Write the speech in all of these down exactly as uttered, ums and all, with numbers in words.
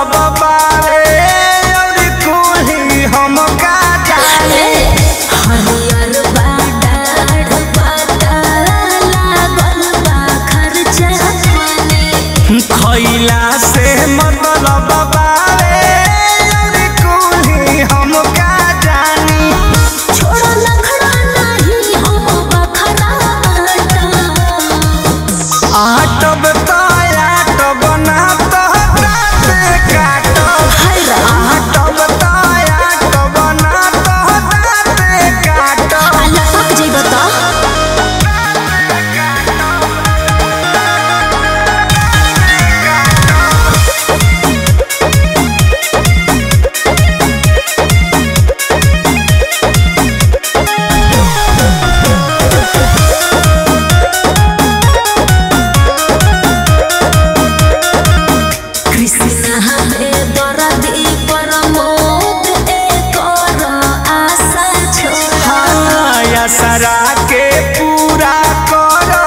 बारे और कोई हम का जाने हरियर बाडाढ़ पाता लागल बा खर्चा पानी खइला से मतलब बारे और कोई हम का जानी छोड़ा लखड़ा नहीं हम बखरा आटब ताया तब ना तो दाते काटब आटब ताया तब ना तो दाते काटब अल्लाह पाक जी बता कृष्ण हमें बरदी परमोद एकर आशा छोड़ा सरा के पूरा करो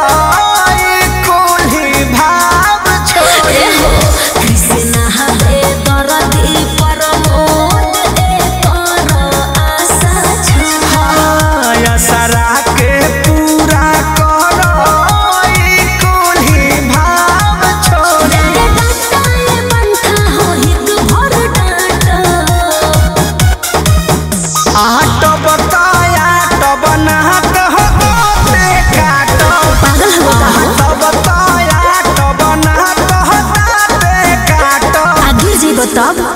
कोली भाव छोड़े कृष्ण हमें बरदी परमोद एकर आशा छोड़ा सरा के पूरा करो कोली भाव छोड़े डाटाए बंठा हो हित भर डाटा आटब ताया तब ना तो दाते काटब पागल हो गया हो आटब ताया तब ना तो दाते काटब आगे जी बताब